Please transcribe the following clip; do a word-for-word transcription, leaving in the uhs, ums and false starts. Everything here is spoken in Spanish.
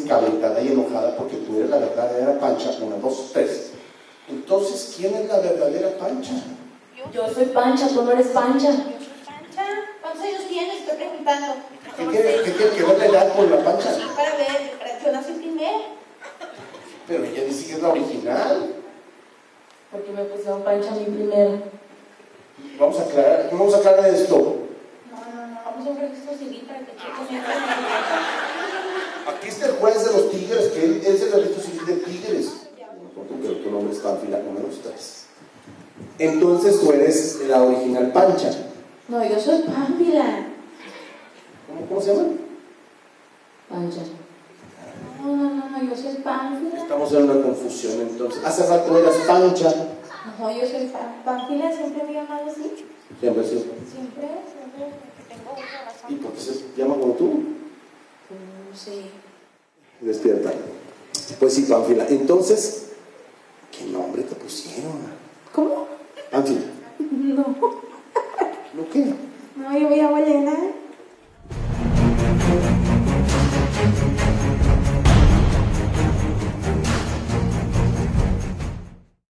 encalentada y enojada porque tú eres la verdadera Pancha. Una, dos, tres. Entonces, ¿quién es la verdadera Pancha? Yo soy Pancha, tú no eres Pancha. Yo soy Pancha. ¿Cuántos años tienes? Estoy preguntando. ¿Qué tiene que, que ver la edad con la Pancha? Sí, para ver, para que yo nací primero. Pero ella dice que es la original. Porque me pusieron Pancha a mí primero. Vamos a aclarar, vamos a aclarar esto. No, no, no, vamos a un registro civil para que chequen. Aquí está el juez de los tigres, que él es el registro civil de tigres. Pero tu nombre está en fila número tres. Entonces tú eres la original Pancha. No, yo soy Pánfila. ¿Cómo, cómo se llama? Pancha. No, no, no, no, yo soy Pánfila. Estamos en una confusión entonces. Hace rato eras Pancha. No, yo soy Pánfila, siempre me he llamado así. Siempre, sí. Siempre, siempre, porque tengo una razón. ¿Y por qué se llama como tú? No sé. Despierta. Pues sí, Pánfila. Entonces, ¿qué nombre te pusieron? ¿Cómo? Pánfila. No. ¿Lo qué? No, yo me llamo Elena.